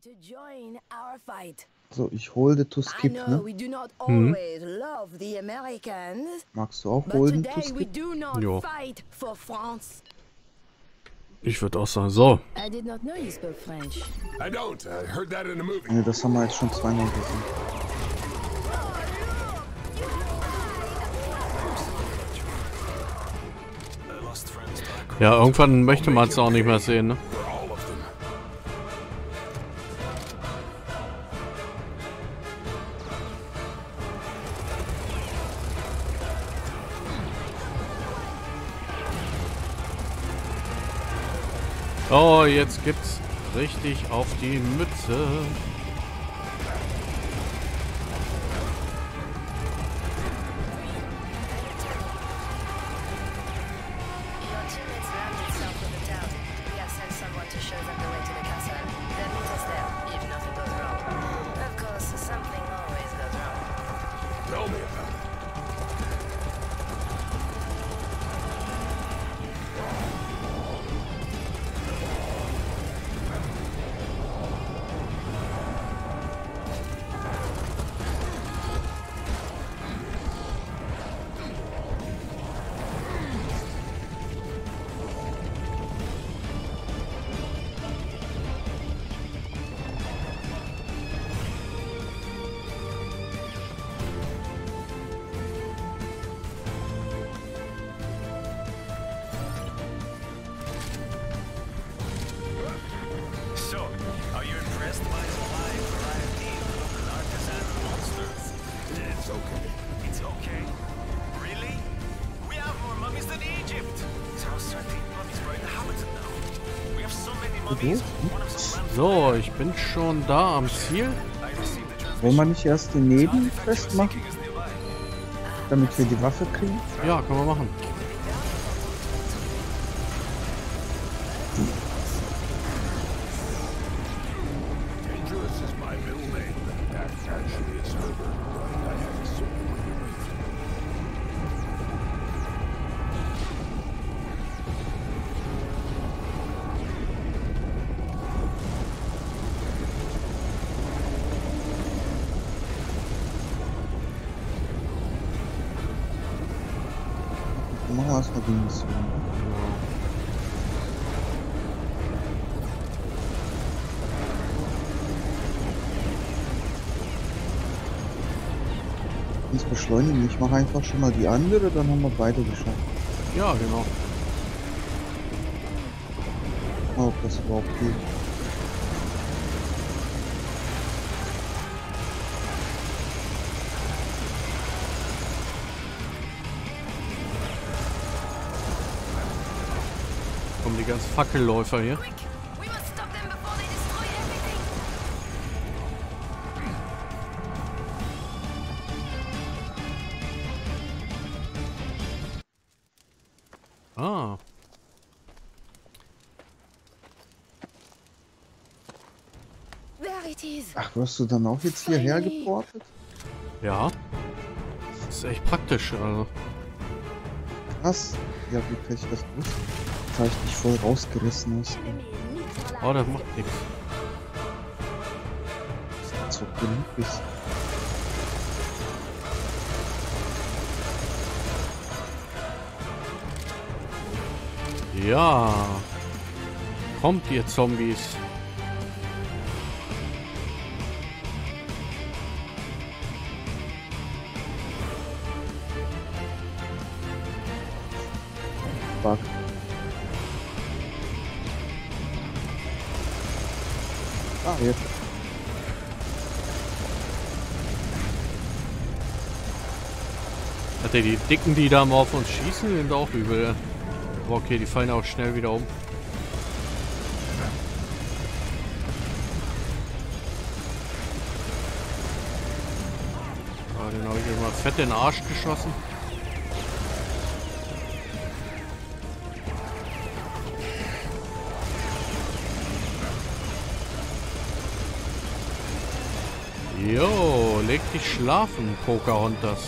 So, ich holde to skip, ne? Mhm. Magst du auch holden to skip? Jo. Ich würde auch sagen, so. Ne, das haben wir jetzt schon zweimal gesehen. Ja, irgendwann möchte man es auch nicht mehr sehen, ne? Oh, jetzt gibt's richtig auf die Mütze. So, ich bin schon da am Ziel. Wollen wir nicht erst den Nebenquest machen? Damit wir die Waffe kriegen? Ja, können wir machen. Machen wir erstmal die Mission. Uns beschleunigen. Ich mache einfach schon mal die andere, dann haben wir beide geschafft. Ja, genau. Mal, ob das überhaupt geht. Kommen die ganzen Fackelläufer hier. Ah. Ach, wirst du dann auch jetzt hierher geportet? Ja. Das ist echt praktisch, also. Krass. Ja, wie kann ich das gewusst? Jetzt habe ich dich voll rausgerissen aus. Oh, das macht nichts. So genug bist. Ja. Kommt ihr Zombies. Bug. Ah, jetzt. Hat die Dicken, die da mal auf uns schießen, sind auch übel. Aber okay, die fallen auch schnell wieder um. Ah, den habe ich immer fett in den Arsch geschossen. Jo, leg dich schlafen, Pocahontas.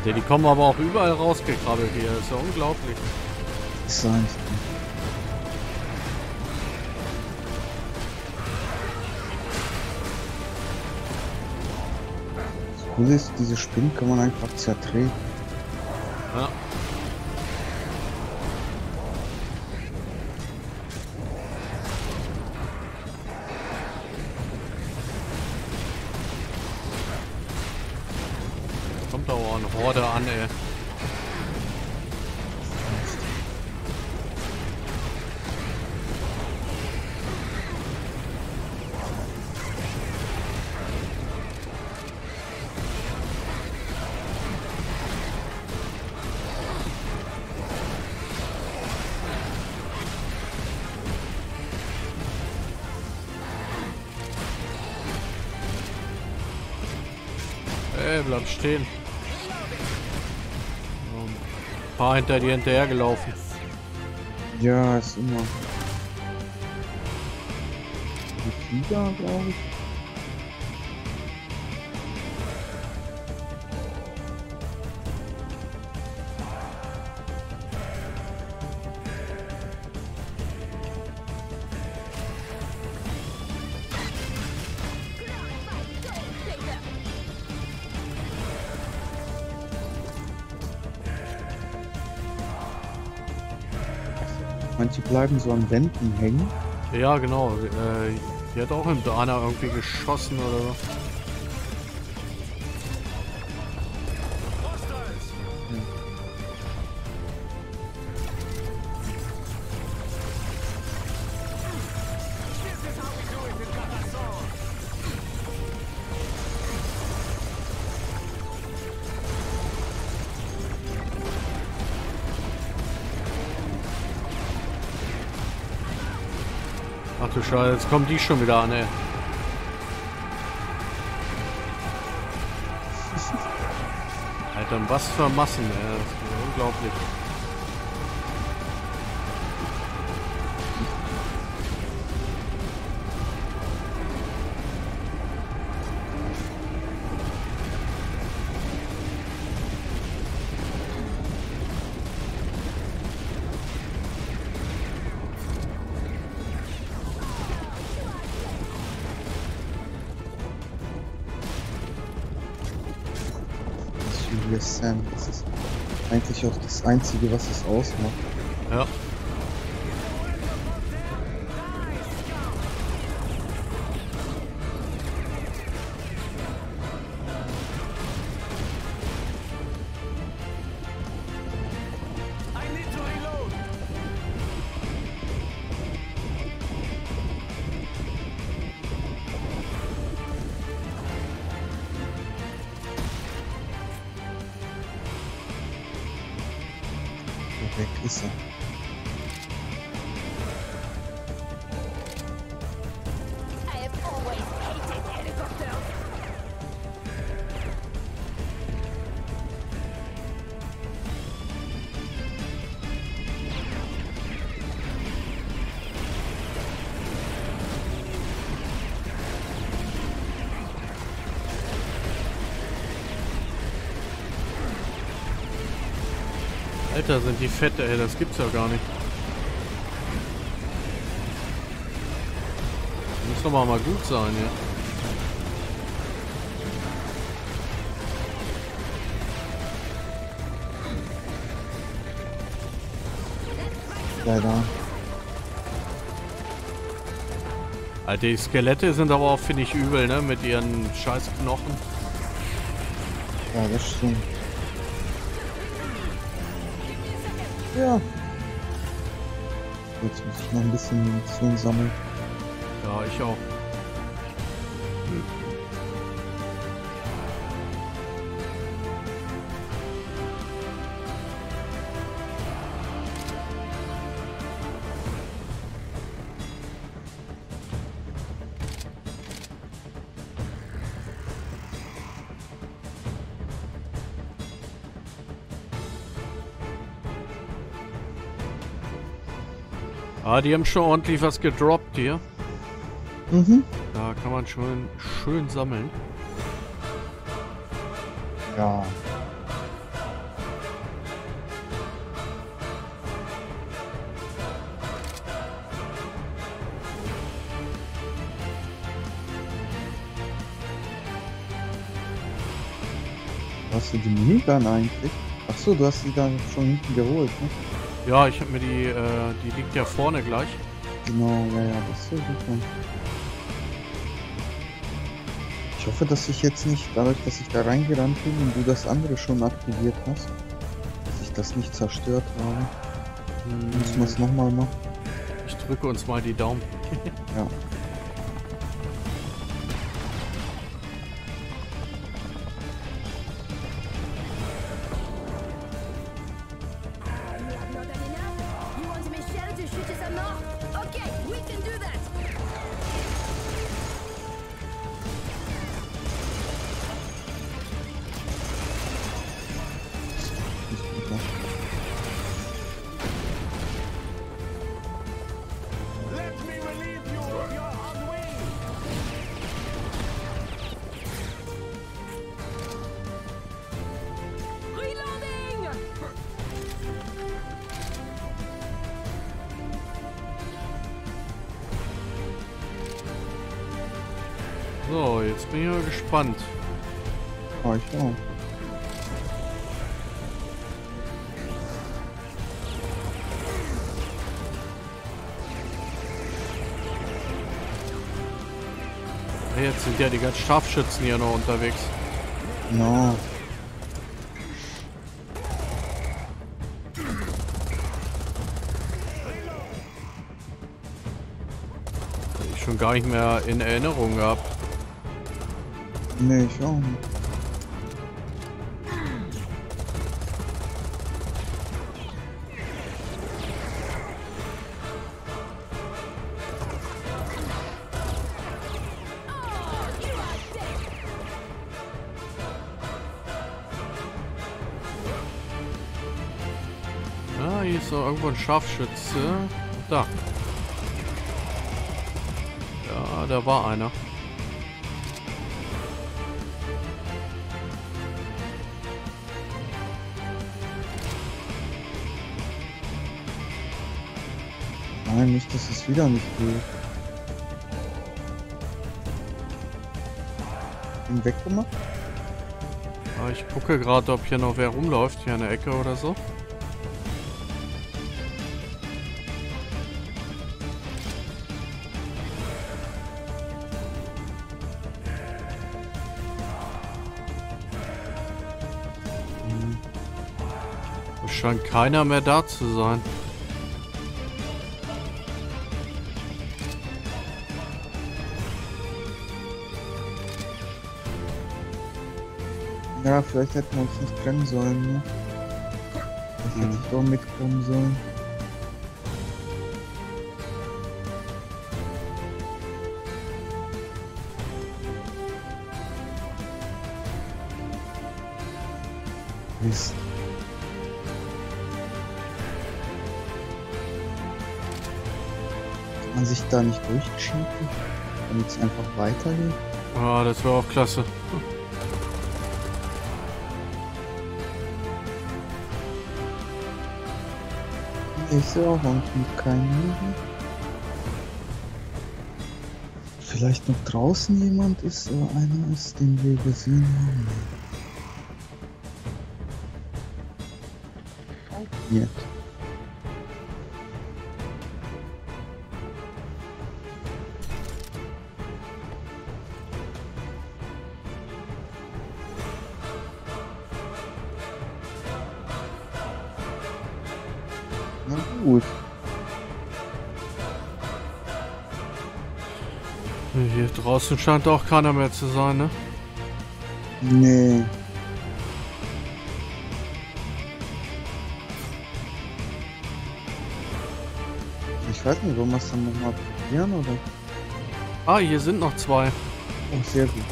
Alter, die kommen aber auch überall rausgekrabbelt hier. Das ist ja unglaublich. Ist sein. Das Coole ist, diese Spinnen kann man einfach zertreten. Ja. Kommt da auch eine Horde an, ey. Ey, bleib stehen. Ein paar hinter dir hinterhergelaufen. Ja, ist immer. Die Tiger, glaube ich. Manche bleiben so an Wänden hängen. Ja, genau. Die hat auch im Dana irgendwie geschossen oder so. Ach du Scheiße, jetzt kommen die schon wieder an, ey. Alter, was für Massen, ey. Das ist unglaublich. Julius Sam, das ist eigentlich auch das Einzige, was es ausmacht. Ja. Weg ist er. I have always hated helicopters. Alter, sind die fett, ey. Das gibt's ja gar nicht. Muss doch mal gut sein, ja. Leider. Alter, die Skelette sind aber auch, finde ich, übel, ne? Mit ihren scheiß Knochen. Ja, das stimmt. Ja. Jetzt muss ich noch ein bisschen Munition sammeln. Ja, ich auch. Ah, die haben schon ordentlich was gedroppt hier. Mhm. Da kann man schon schön sammeln. Ja. Hast du die Minigun eigentlich? Ach so, du hast die dann schon hinten geholt, ne? Ja, ich habe mir die liegt ja vorne gleich. Genau, ja, das ist so super. Ich hoffe, dass ich jetzt nicht, dadurch, dass ich da reingerannt bin und du das andere schon aktiviert hast, dass ich das nicht zerstört habe. Müssen wir es nochmal machen? Ich drücke uns mal die Daumen. Ja. Not done enough? You want Michelle to shoot you some more? Okay, we can do that. Ist gut, ne? Reloading! So, jetzt bin ich mal gespannt. Oh, ich auch. Jetzt sind ja die ganzen Scharfschützen hier noch unterwegs. No. Die ich schon gar nicht mehr in Erinnerung gehabt. Nee, ich auch nicht. You are dead. Ja, hier ist noch irgendwo ein Scharfschütze. Da. Ja, da war einer. Nein, nicht, dass es wieder nicht geht. Ihn weggemacht? Ja, ich gucke gerade, ob hier noch wer rumläuft, hier an der Ecke oder so. Es scheint keiner mehr da zu sein. Ja, vielleicht hätten wir uns nicht trennen sollen, ne? Vielleicht hätte ich doch mitkommen sollen. Mist. Kann man sich da nicht durchschieben, damit es einfach weitergeht? Ja, das wäre auch klasse. Ich sehe auch unten keinen. Vielleicht noch draußen jemand ist, aber einer ist, den wir gesehen haben. Jetzt. Na gut. Hier draußen scheint auch keiner mehr zu sein, ne? Nee. Ich weiß nicht, wollen wir es dann nochmal probieren, oder? Ah, hier sind noch zwei. Oh, sehr gut.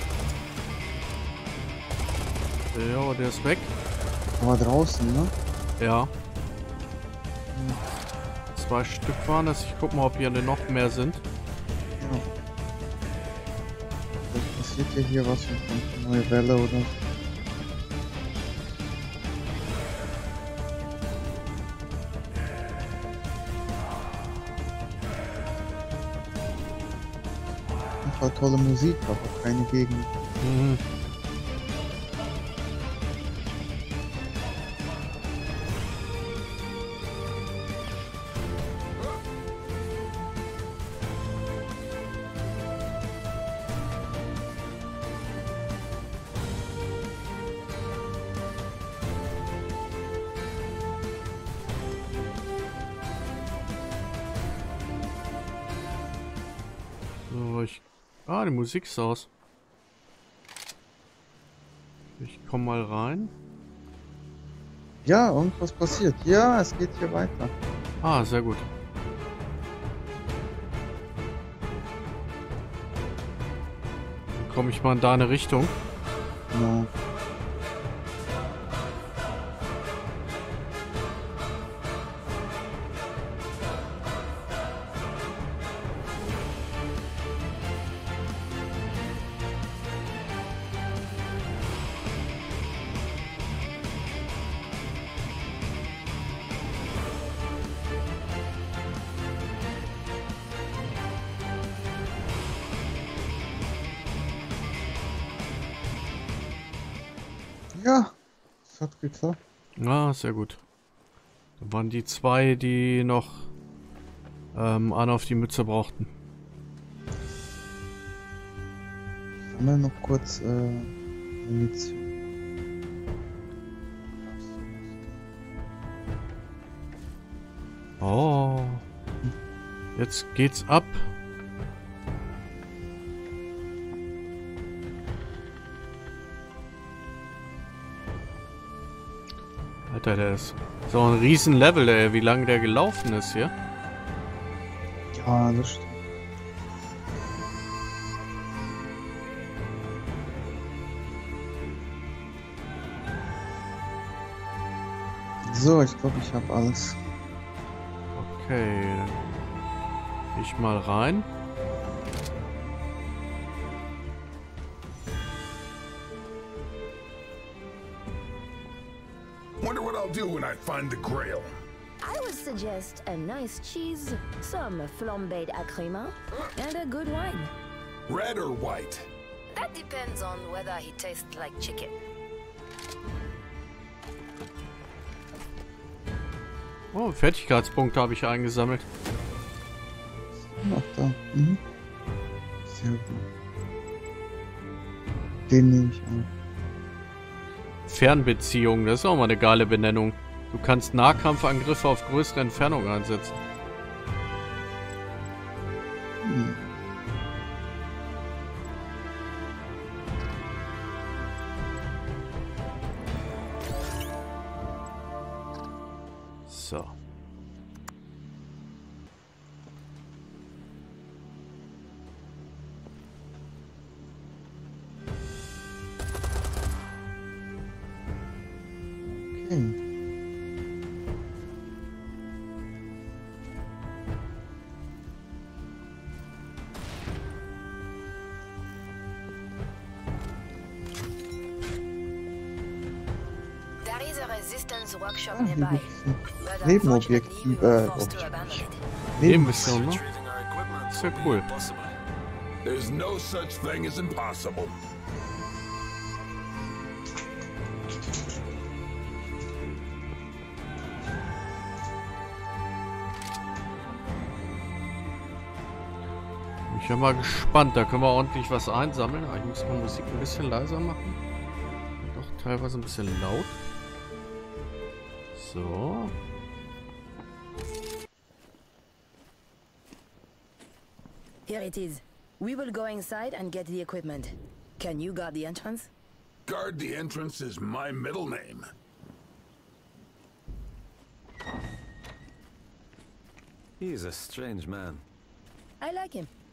Ja, der ist weg. Aber draußen, ne? Ja. 2 Stück waren es. Ich guck mal, ob hier noch mehr sind. Ja. Vielleicht passiert ja hier was und kommt eine neue Welle oder so. Einfach tolle Musik, aber keine Gegend. Mhm. Ah, die Musik ist aus. Ich komm mal rein. Ja, irgendwas passiert. Ja, es geht hier weiter. Ah, sehr gut. Dann komme ich mal in deine Richtung. Genau. Ja, es hat geklappt. Ah, sehr gut. Dann waren die zwei, die noch einen auf die Mütze brauchten. Sammel noch kurz Munition. Oh. Jetzt geht's ab. Alter, der ist so ein riesen Level, ey, wie lange der gelaufen ist hier. Ja, das stimmt. So, ich glaube, ich habe alles. Okay, dann geh ich mal rein. Wonder what I'll do when I find the Grail. I would suggest a nice cheese, some flambéed agrima, and a good wine. Red or white? That depends on whether he tastes like chicken. Oh, Fertigkeitspunkte habe ich eingesammelt. Ach, da. Mhm. Sehr gut. Den nehme ich an. Fernbeziehung, das ist auch mal eine geile Benennung. Du kannst Nahkampfangriffe auf größere Entfernung einsetzen. Hm. So. Okay. There is a resistance workshop Ah, hier nearby. gibt's ein But Nebenobjekt, unfortunately, we were forced to Objekt. abandon it. Nebenmission, ne? Ist ja cool. There's no such thing as impossible. Ich bin mal gespannt, da können wir ordentlich was einsammeln. Aber ich muss die Musik ein bisschen leiser machen. Doch teilweise ein bisschen laut. So. Here it is. We will go inside and get the equipment. Can you guard the entrance? Guard the entrance is my middle name. He is a strange man. I like him.